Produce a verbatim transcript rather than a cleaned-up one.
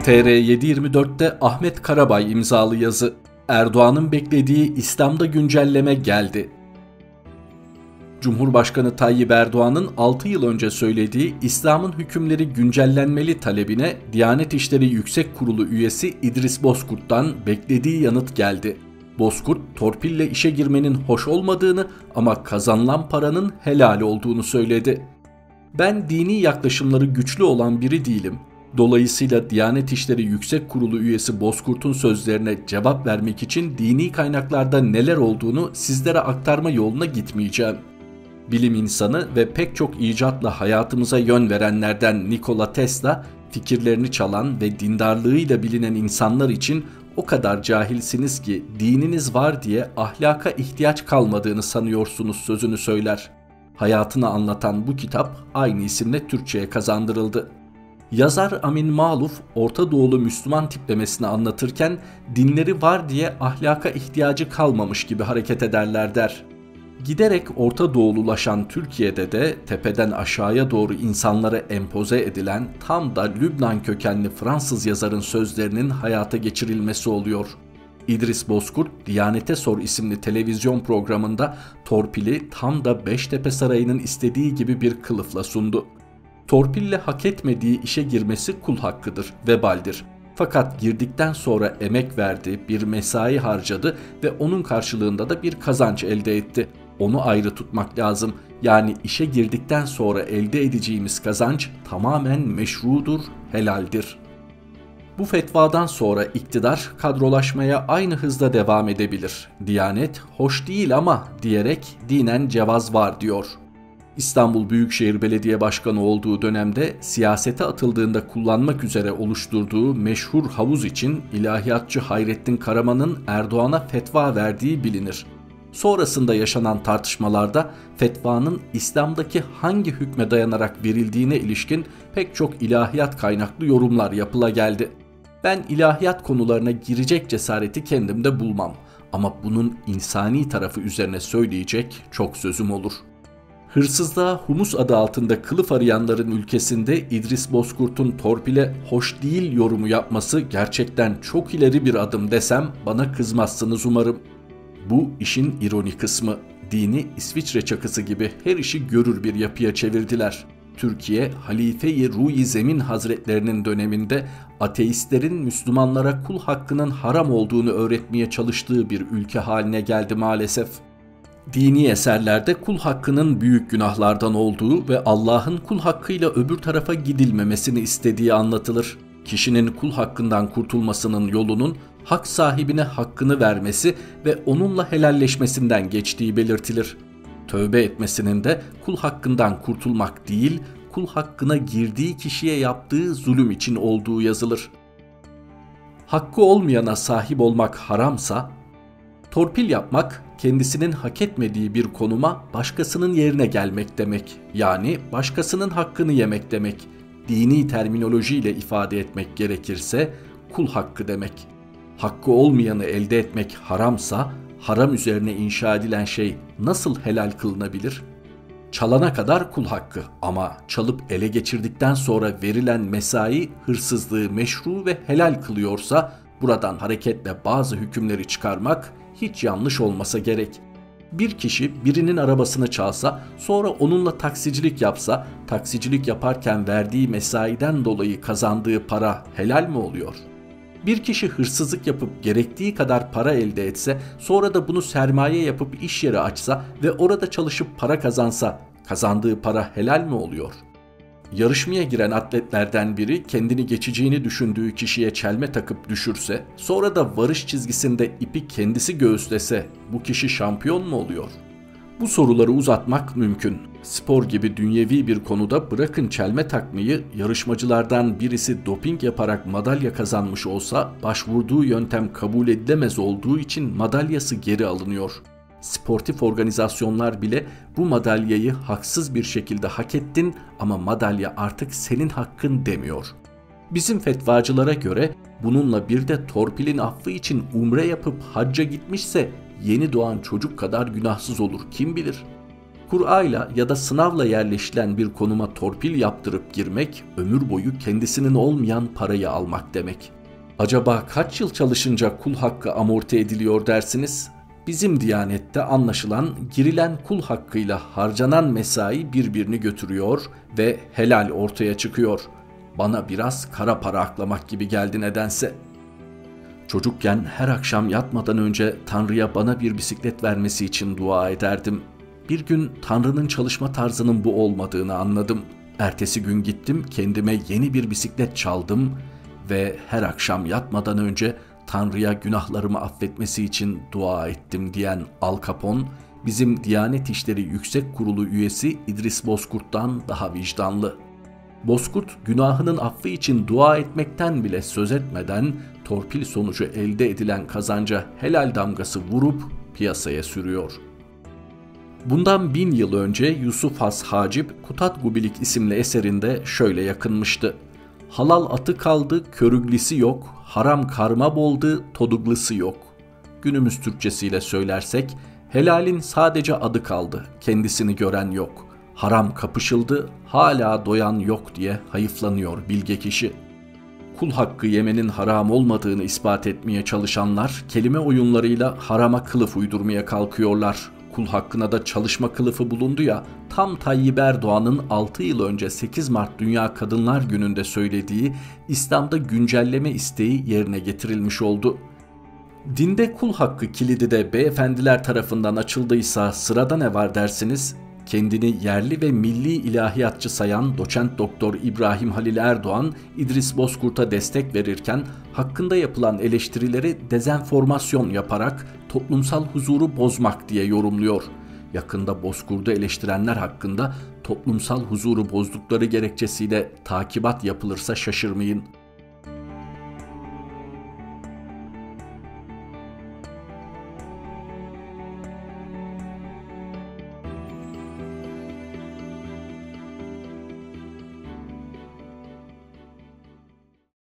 T R yedi yirmi dört'te Ahmet Karabay imzalı yazı. Erdoğan'ın beklediği İslam'da güncelleme geldi. Cumhurbaşkanı Tayyip Erdoğan'ın altı yıl önce söylediği İslam'ın hükümleri güncellenmeli talebine Diyanet İşleri Yüksek Kurulu üyesi İdris Bozkurt'tan beklediği yanıt geldi. Bozkurt, torpille işe girmenin hoş olmadığını ama kazanılan paranın helal olduğunu söyledi. "Ben dini yaklaşımları güçlü olan biri değilim. Dolayısıyla Diyanet İşleri Yüksek Kurulu üyesi Bozkurt'un sözlerine cevap vermek için dini kaynaklarda neler olduğunu sizlere aktarma yoluna gitmeyeceğim. Bilim insanı ve pek çok icatla hayatımıza yön verenlerden Nikola Tesla, fikirlerini çalan ve dindarlığıyla bilinen insanlar için o kadar cahilsiniz ki dininiz var diye ahlaka ihtiyaç kalmadığını sanıyorsunuz" sözünü söyler. Hayatını anlatan bu kitap aynı isimle Türkçe'ye kazandırıldı. Yazar Amin Maluf, Orta Doğulu Müslüman tiplemesini anlatırken dinleri var diye ahlaka ihtiyacı kalmamış gibi hareket ederler der. Giderek Orta Doğululaşan Türkiye'de de tepeden aşağıya doğru insanlara empoze edilen tam da Lübnan kökenli Fransız yazarın sözlerinin hayata geçirilmesi oluyor. İdris Bozkurt, Diyanete Sor isimli televizyon programında torpili tam da Beştepe Sarayı'nın istediği gibi bir kılıfla sundu. Torpille hak etmediği işe girmesi kul hakkıdır, vebaldir. Fakat girdikten sonra emek verdi, bir mesai harcadı ve onun karşılığında da bir kazanç elde etti. Onu ayrı tutmak lazım. Yani işe girdikten sonra elde edeceğimiz kazanç tamamen meşrudur, helaldir. Bu fetvadan sonra iktidar kadrolaşmaya aynı hızda devam edebilir. Diyanet hoş değil ama diyerek dinen cevaz var diyor. İstanbul Büyükşehir Belediye Başkanı olduğu dönemde siyasete atıldığında kullanmak üzere oluşturduğu meşhur havuz için ilahiyatçı Hayrettin Karaman'ın Erdoğan'a fetva verdiği bilinir. Sonrasında yaşanan tartışmalarda fetvanın İslam'daki hangi hükme dayanarak verildiğine ilişkin pek çok ilahiyat kaynaklı yorumlar yapıla geldi. Ben ilahiyat konularına girecek cesareti kendimde bulmam ama bunun insani tarafı üzerine söyleyecek çok sözüm olur. Hırsızlığa humus adı altında kılıf arayanların ülkesinde İdris Bozkurt'un torpile hoş değil yorumu yapması gerçekten çok ileri bir adım desem bana kızmazsınız umarım. Bu işin ironi kısmı. Dini İsviçre çakısı gibi her işi görür bir yapıya çevirdiler. Türkiye, Halife-i Ruh-i Zemin Hazretlerinin döneminde ateistlerin Müslümanlara kul hakkının haram olduğunu öğretmeye çalıştığı bir ülke haline geldi maalesef. Dini eserlerde kul hakkının büyük günahlardan olduğu ve Allah'ın kul hakkıyla öbür tarafa gidilmemesini istediği anlatılır. Kişinin kul hakkından kurtulmasının yolunun hak sahibine hakkını vermesi ve onunla helalleşmesinden geçtiği belirtilir. Tövbe etmesinin de kul hakkından kurtulmak değil, kul hakkına girdiği kişiye yaptığı zulüm için olduğu yazılır. Hakkı olmayana sahip olmak haramsa, torpil yapmak kendisinin hak etmediği bir konuma başkasının yerine gelmek demek. Yani başkasının hakkını yemek demek. Dini terminolojiyle ifade etmek gerekirse kul hakkı demek. Hakkı olmayanı elde etmek haramsa, haram üzerine inşa edilen şey nasıl helal kılınabilir? Çalana kadar kul hakkı ama çalıp ele geçirdikten sonra verilen mesai hırsızlığı meşru ve helal kılıyorsa buradan hareketle bazı hükümleri çıkarmak hiç yanlış olmasa gerek. Bir kişi birinin arabasını çalsa, sonra onunla taksicilik yapsa, taksicilik yaparken verdiği mesaiden dolayı kazandığı para helal mi oluyor? Bir kişi hırsızlık yapıp gerektiği kadar para elde etse, sonra da bunu sermaye yapıp iş yeri açsa ve orada çalışıp para kazansa, kazandığı para helal mi oluyor? Yarışmaya giren atletlerden biri kendini geçeceğini düşündüğü kişiye çelme takıp düşürse, sonra da varış çizgisinde ipi kendisi göğüslese bu kişi şampiyon mu oluyor? Bu soruları uzatmak mümkün. Spor gibi dünyevi bir konuda bırakın çelme takmayı, yarışmacılardan birisi doping yaparak madalya kazanmış olsa başvurduğu yöntem kabul edilemez olduğu için madalyası geri alınıyor. Sportif organizasyonlar bile bu madalyayı haksız bir şekilde hak ettin ama madalya artık senin hakkın demiyor. Bizim fetvacılara göre bununla bir de torpilin affı için umre yapıp hacca gitmişse yeni doğan çocuk kadar günahsız olur kim bilir. Kur'ayla ya da sınavla yerleşilen bir konuma torpil yaptırıp girmek, ömür boyu kendisinin olmayan parayı almak demek. Acaba kaç yıl çalışınca kul hakkı amorti ediliyor dersiniz? Bizim Diyanet'te anlaşılan girilen kul hakkıyla harcanan mesai birbirini götürüyor ve helal ortaya çıkıyor. Bana biraz kara para aklamak gibi geldi nedense. Çocukken her akşam yatmadan önce Tanrı'ya bana bir bisiklet vermesi için dua ederdim. Bir gün Tanrı'nın çalışma tarzının bu olmadığını anladım. Ertesi gün gittim, kendime yeni bir bisiklet çaldım ve her akşam yatmadan önce Tanrı'ya günahlarımı affetmesi için dua ettim diyen Al Capone, bizim Diyanet İşleri Yüksek Kurulu üyesi İdris Bozkurt'tan daha vicdanlı. Bozkurt, günahının affı için dua etmekten bile söz etmeden torpil sonucu elde edilen kazanca helal damgası vurup piyasaya sürüyor. Bundan bin yıl önce Yusuf Has Hacip, Kutat Gubilik isimli eserinde şöyle yakınmıştı. Halal atı kaldı, körüglisi yok, haram karma boldu, toduglısı yok. Günümüz Türkçesiyle söylersek, helalin sadece adı kaldı, kendisini gören yok. Haram kapışıldı, hala doyan yok diye hayıflanıyor bilge kişi. Kul hakkı yemenin haram olmadığını ispat etmeye çalışanlar, kelime oyunlarıyla harama kılıf uydurmaya kalkıyorlar. Kul hakkına da çalışma kılıfı bulundu ya, tam Tayyip Erdoğan'ın altı yıl önce sekiz Mart Dünya Kadınlar Günü'nde söylediği İslam'da güncelleme isteği yerine getirilmiş oldu. Dinde kul hakkı kilidi de beyefendiler tarafından açıldıysa sırada ne var dersiniz? Kendini yerli ve milli ilahiyatçı sayan doçent doktor İbrahim Halil Erdoğan, İdris Bozkurt'a destek verirken hakkında yapılan eleştirileri dezenformasyon yaparak toplumsal huzuru bozmak diye yorumluyor. Yakında Bozkurt'u eleştirenler hakkında toplumsal huzuru bozdukları gerekçesiyle takibat yapılırsa şaşırmayın.